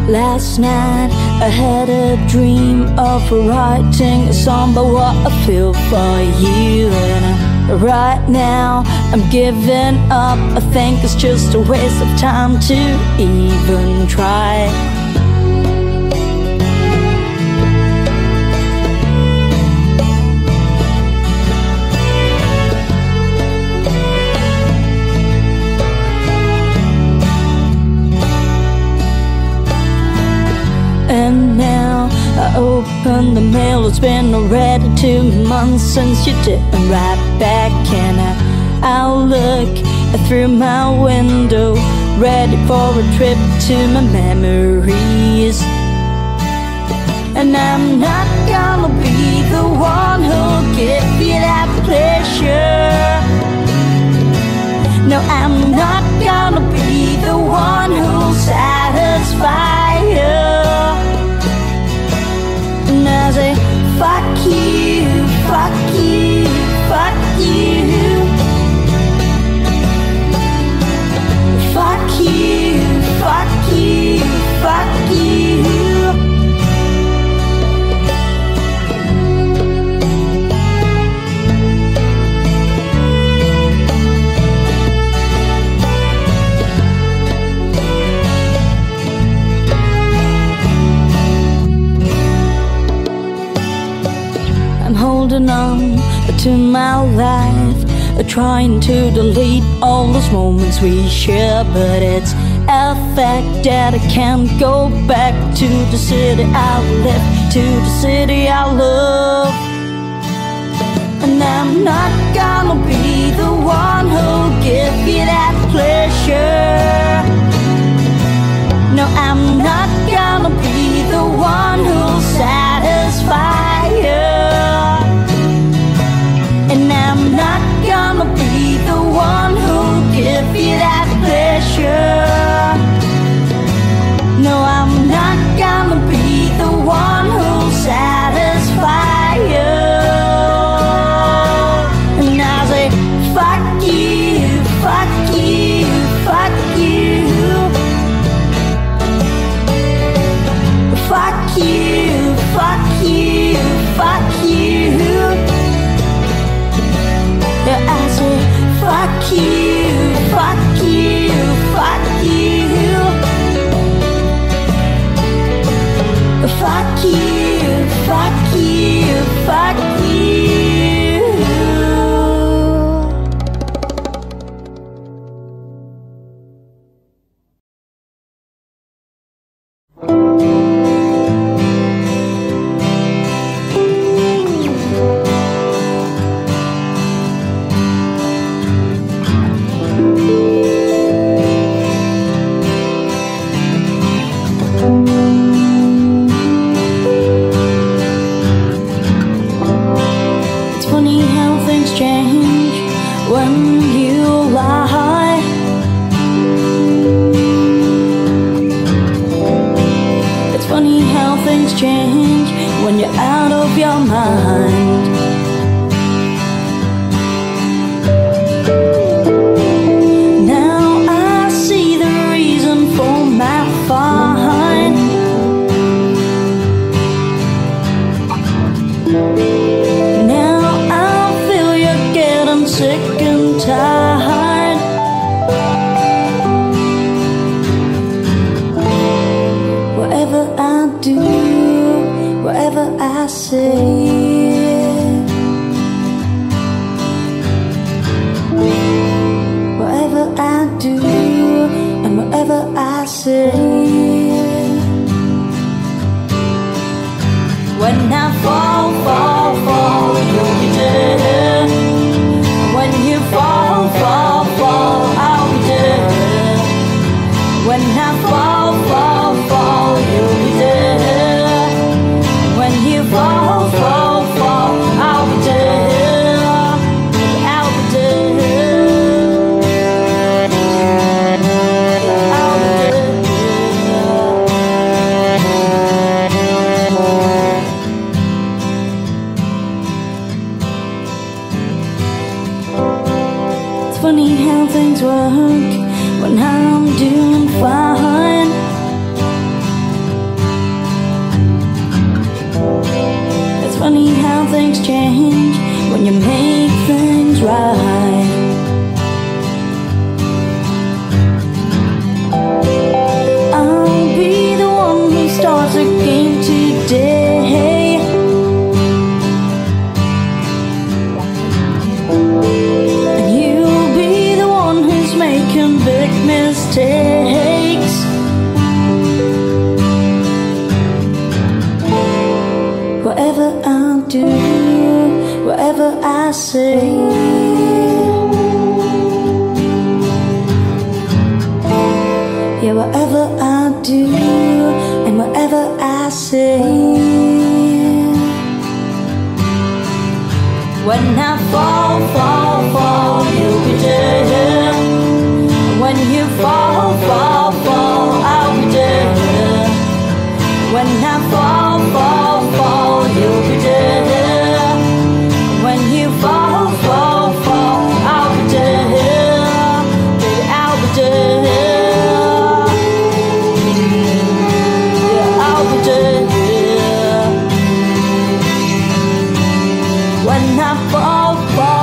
Last night I had a dream of writing a song about what I feel for you. And right now I'm giving up. I think it's just a waste of time to even try. And now I open the mail. It's been already 2 months since you didn't write back. And I'll look through my window, ready for a trip to my memories. And I'm not gonna be the one who'll give you that pleasure. No, I'm not gonna be the one who'll satisfy you. And I say, fuck you, fuck you, fuck you. Fuck you, fuck you, fuck you. Holding on to my life, trying to delete all those moments we share. But it's a fact that I can't go back to the city I left, to the city I love. And I'm not gonna be the one who'll give you that pleasure. No, I'm not gonna be the one who'll satisfy you. And I'm not gonna be the one who'll give you that pleasure. No, I'm not gonna be the one who'll satisfy you. And I say, fuck you, fuck you, fuck you. Fuck you, fuck you, fuck you. I say, fuck you, fuck you, fuck you. Fuck you, fuck you, fuck you. Funny how things work when I'm doing fine. funny how things change when you make things right. I'll be the one who starts again today, and you'll be the one who's making big mistakes. Whatever I do, whatever I say, yeah, whatever I do and whatever I say. When I fall, fall, fall, you'll be there. When you fall, fall, fall, I'll be there. When I fall, fall, fall, you'll be there. When you fall, fall, fall, I'll be there. Baby, I'll be there. Yeah, I'll be there. When I fall, fall.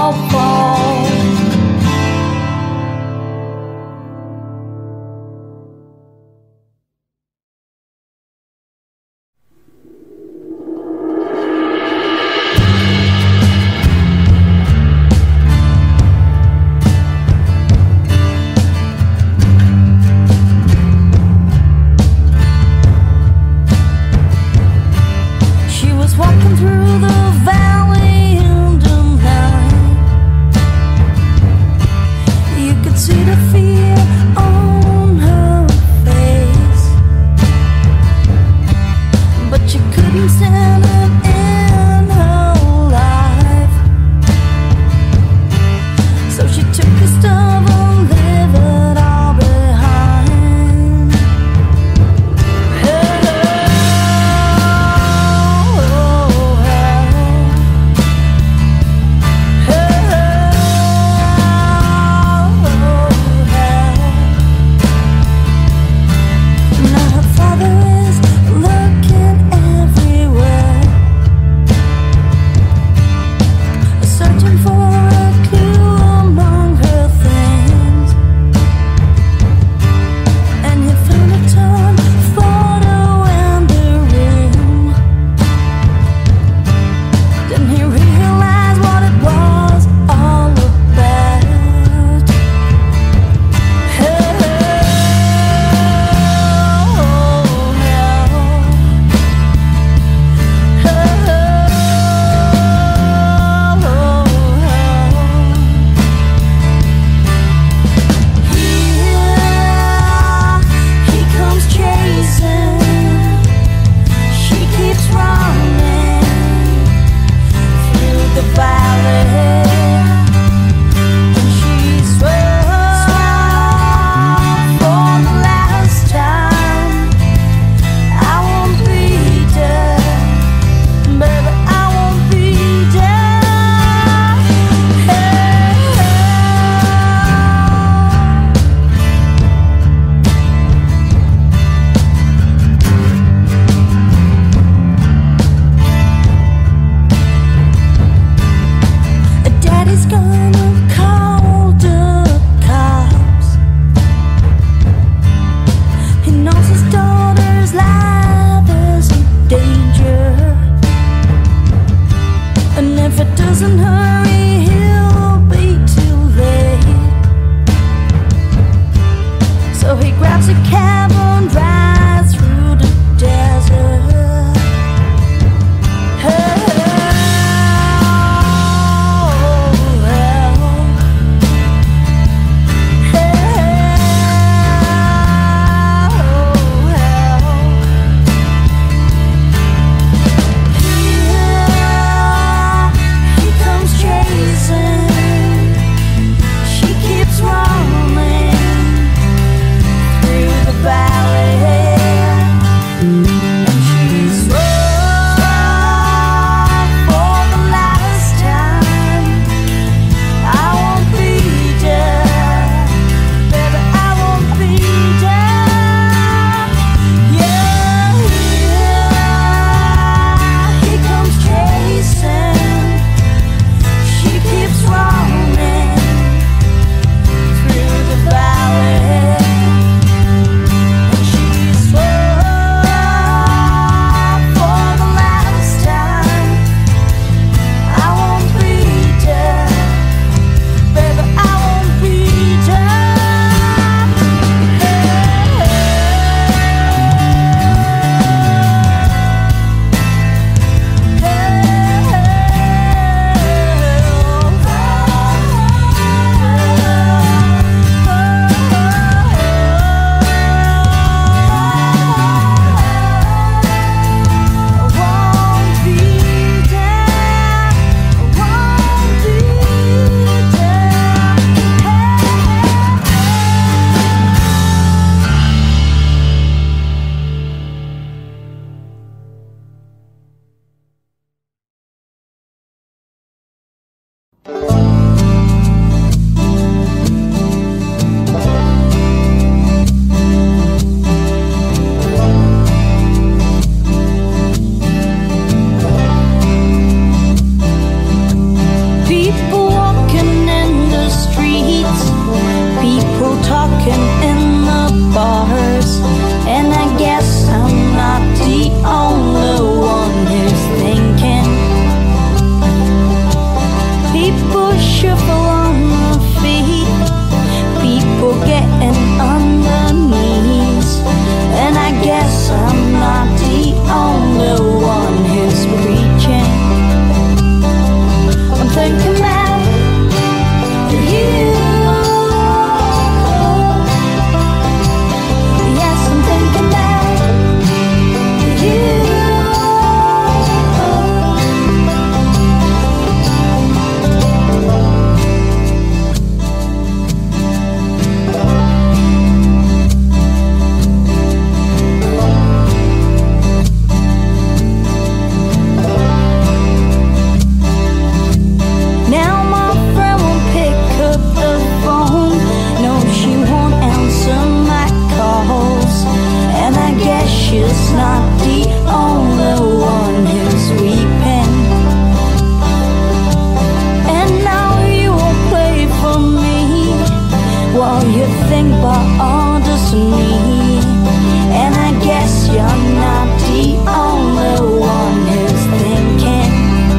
you think about all this to me, and I guess you're not the only one who's thinking.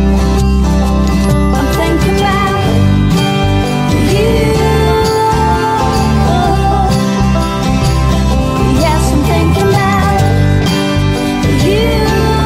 I'm thinking about you. Yes, I'm thinking about you.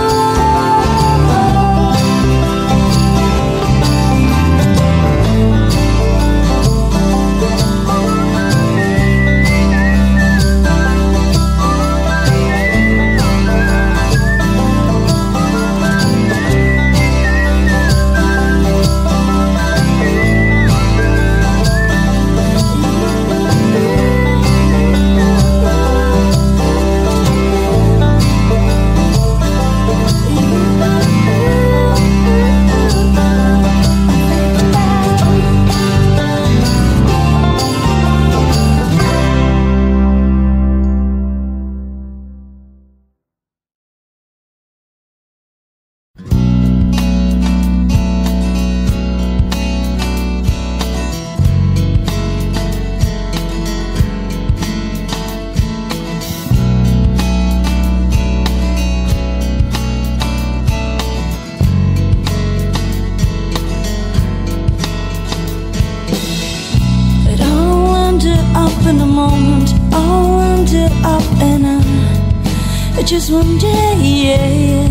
Just one day, yeah.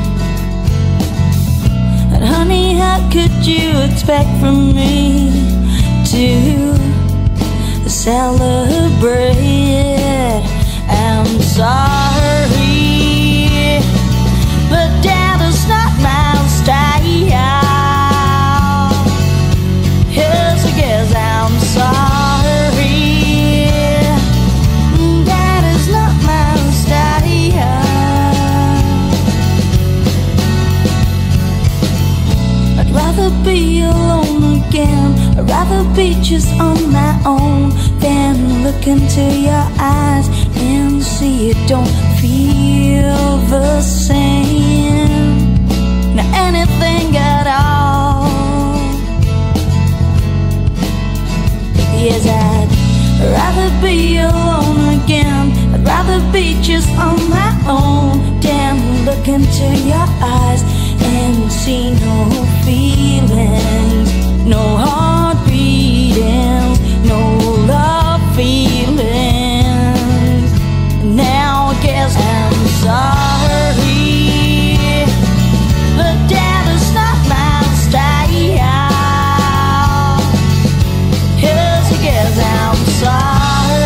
And honey, how could you expect from me to celebrate? I'm sorry, but that is not my style. Yes, I guess I'm sorry. Be alone again. I'd rather be just on my own than look into your eyes and see you don't feel the same. Not anything at all. Yes, I'd rather be alone again. I'd rather be just on my own than look into your eyes and see no feelings, no heart beatings, no love feelings. Now I guess I'm sorry, but that is not my style. Yes, I guess I'm sorry.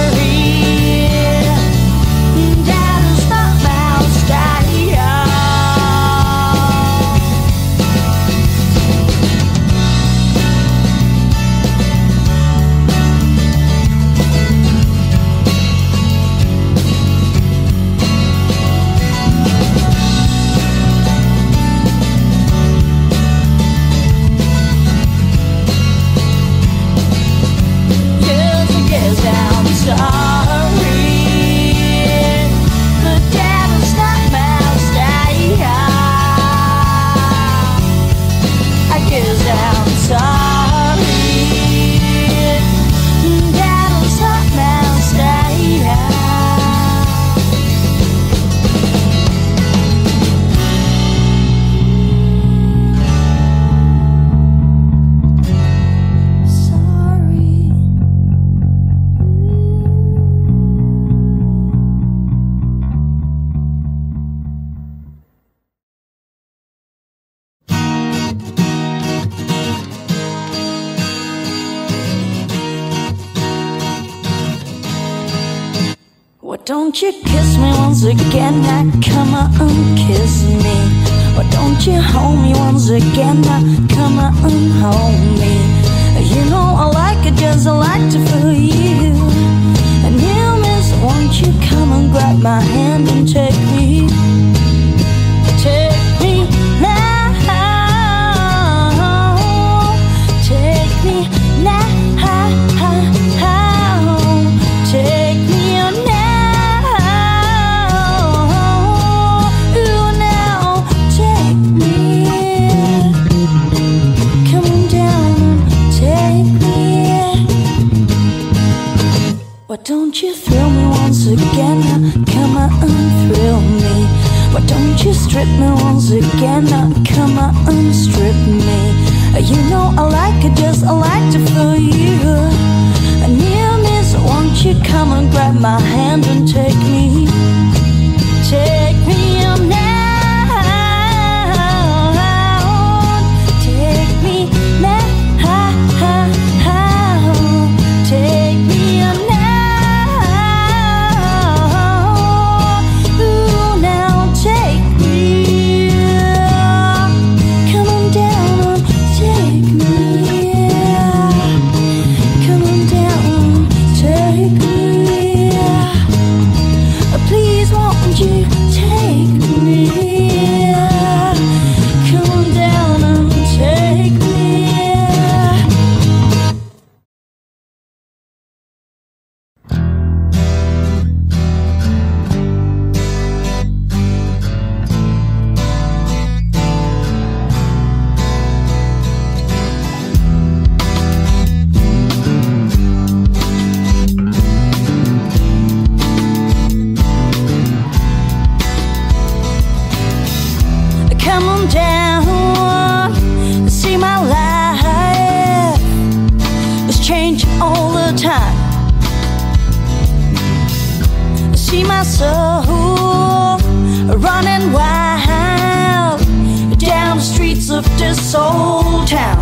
Don't you kiss me once again, now come on, kiss me. Why don't you hold me once again, now come on, hold me. You know I like it just I like to feel you. And you miss, won't you come and grab my hand and take me now, take me now, take me now. don't you thrill me once again? Come on, thrill me. Why don't you strip me once again? Come on, strip me. You know I like it, just I like to feel you near me. So won't you come and grab my hand and take me up now. Take me now. Take me up now. Ooh, now take me. Come on down and take me. Come on down and take me. Please won't you take me? Come on down and take me. Come on down, see my life is changing all the time. See my soul running wild down the streets of this old town.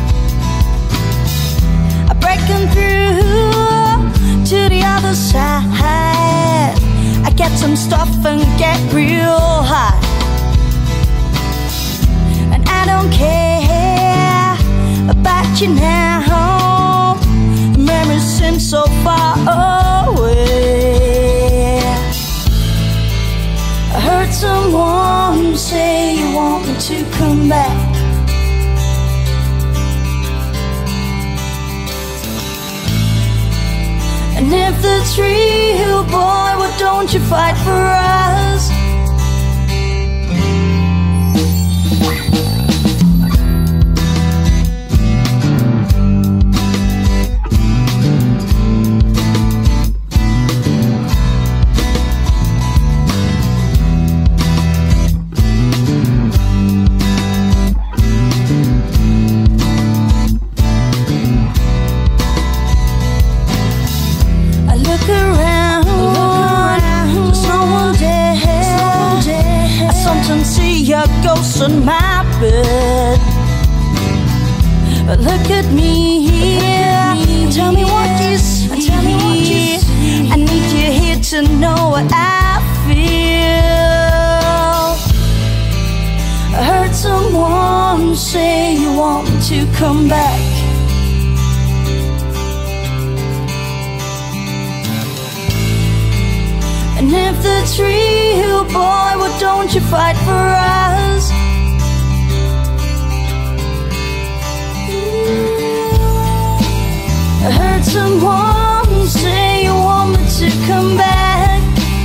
I'm breaking through to the other side. I get some stuff and get real high. I don't care about you now. The memories seem so far away. I heard someone say you want me to come back. And if that's real, boy, why don't you fight for us? Your ghost on my bed. But look at me here. Tell me what you see. I need you here to know what I feel. I heard someone say you want me to come back. And if that's real, boy, why don't you fight for us? I heard someone say you want me to come back.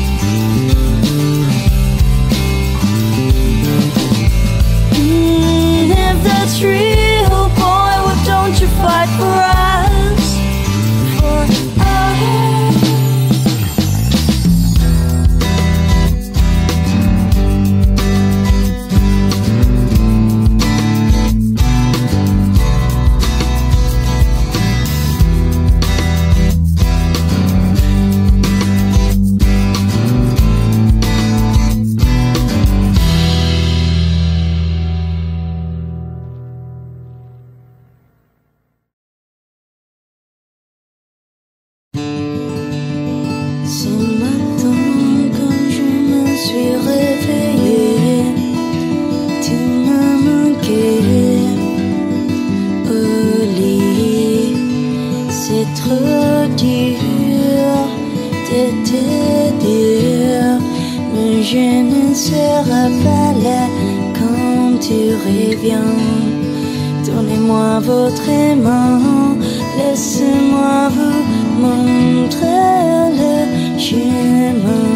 If that's real, boy, why don't you fight for us? For us. Trop dur de te dire, mais je ne serai pas là quand tu reviens. Donnez-moi votre main, laissez-moi vous montrer le chemin.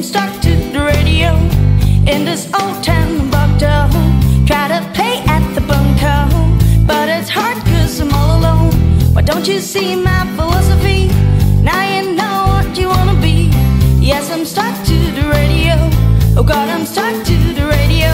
I'm stuck to the radio in this old town bucked up. Try to play at the bunker, but it's hard cause I'm all alone. Why don't you see my philosophy? Now you know what you wanna be. Yes, I'm stuck to the radio. Oh God, I'm stuck to the radio.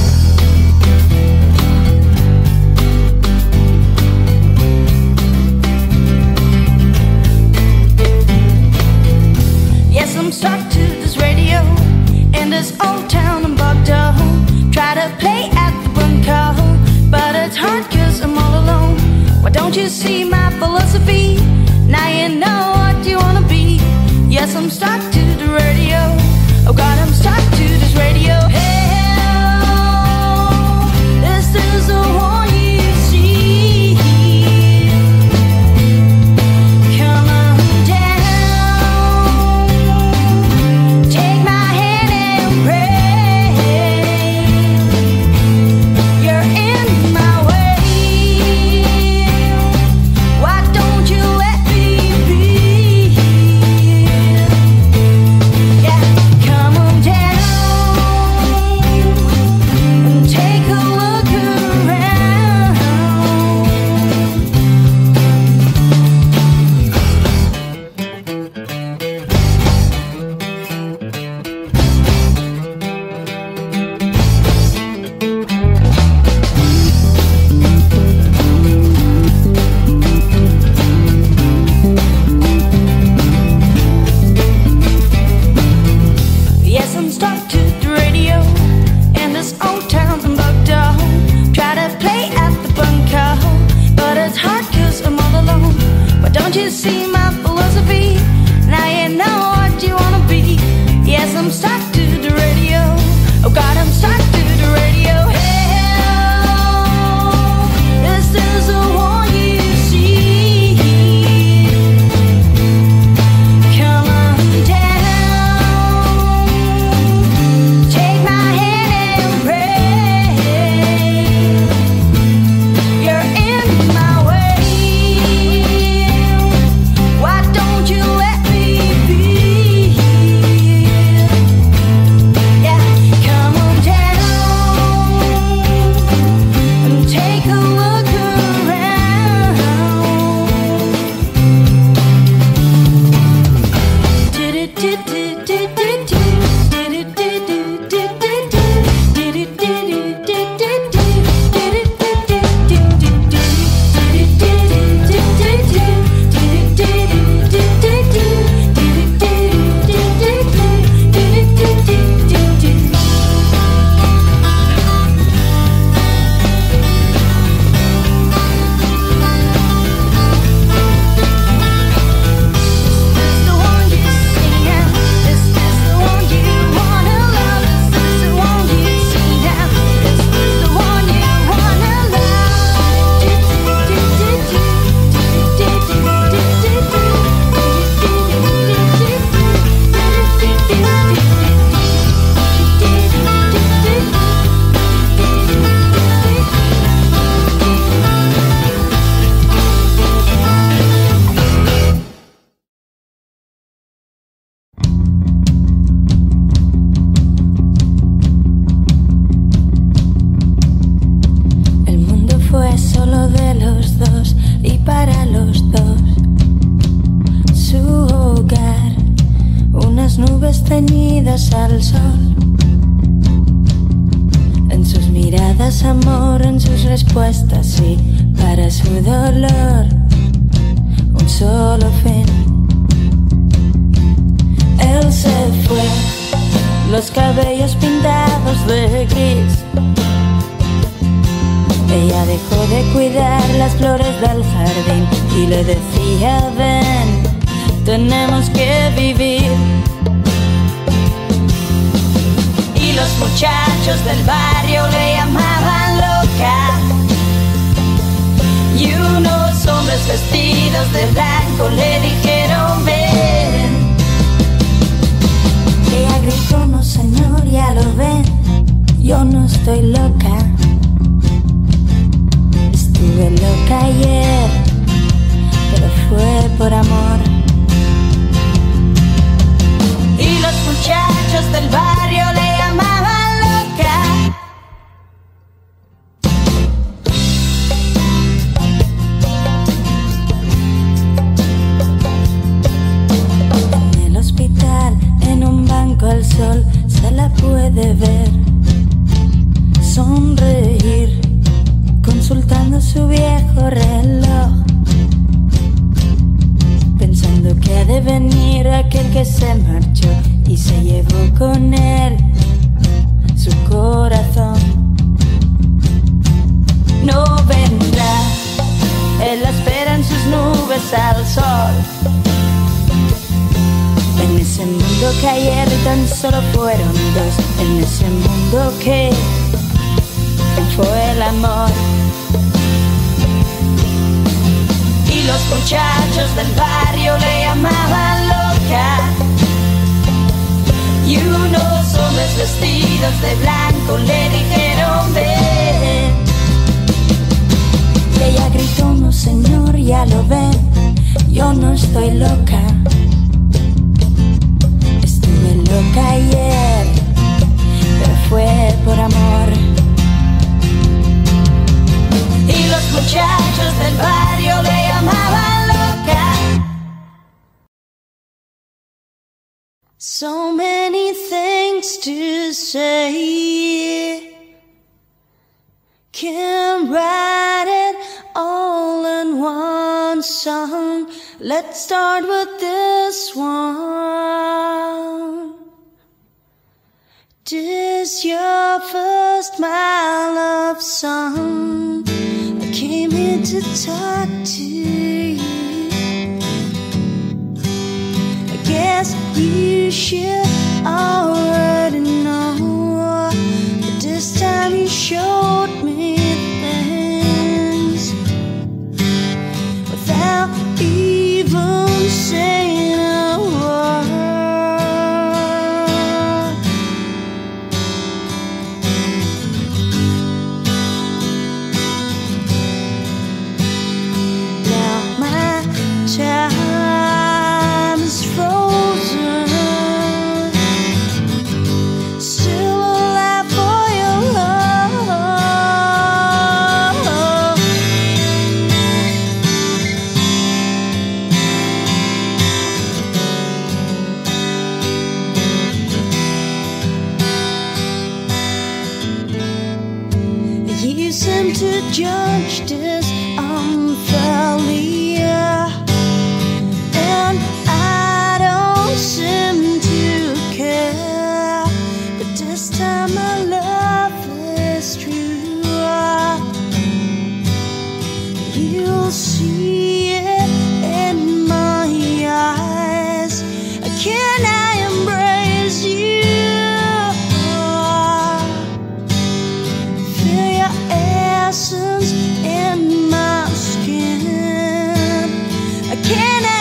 Yes, I'm stuck to this radio in this old town I'm bugged up. Try to play at the bunker, but it's hard cause I'm all alone. Why don't you see my philosophy? Now you know what you wanna be. Yes, I'm stuck to the radio. Oh God, I'm stuck to this radio. Hell, this is the one you see. Come on down, take my hand and pray. You're in my way. Why don't you let me be? Yeah, come on down and take a look around. Yes, I'm stuck to the radio in this old town I'm bugged up. Try to play at the bunker, but it's hard cause I'm all alone. But don't you see my philosophy? Now you know what you wanna be. Yes, I'm stuck to the radio. Oh God, I'm stuck to the radio. Hell, this is the one you see. Come on down, take my hand and pray. You're in my way. Why don't you let me be? Yeah, come on down and take a look around. El mundo fue solo de los dos y para los dos. Su hogar, unas nubes ceñidas al sol. En sus miradas amor, en sus respuestas y para su dolor un solo fin. Él se fue, los cabellos pintados de gris. Ella dejó de cuidar las flores del jardín y le decía: ven, tenemos que vivir. Y los muchachos del barrio le llamaban loca, y unos hombres vestidos de blanco le dijeron: ven. Ella gritó: no señor, ya lo ven, yo no estoy loca. Estuve loca ayer, pero fue por amor. Y los muchachos puede ver sonreír consultando su viejo reloj, pensando que ha de venir aquel que se marchó y se llevó con él su corazón. No vendrá, él la espera en sus nubes al sol, en ese mundo que ayer tan solo fueron dos, en ese mundo que fue el amor. Y los muchachos del barrio le llamaban loca, y unos hombres vestidos de blanco le dijeron ven. Y ella gritó, no señor, ya lo ven, yo no estoy loca, estuve loca ayer, pero fue por amor. Y los muchachos del barrio le llamaban loca. So many things to say, can't write it all in one song. Let's start with this one. This your first my love song. I came here to talk to you. I guess you should already know, but this time you showed me things without even saying a word. Now my time is frozen, still alive for your love. You seem to judge this unfairly, and I don't seem to care, but this time my love is true. You'll see it in my eyes. Can I embrace you? Feel your essence in my skin. Can I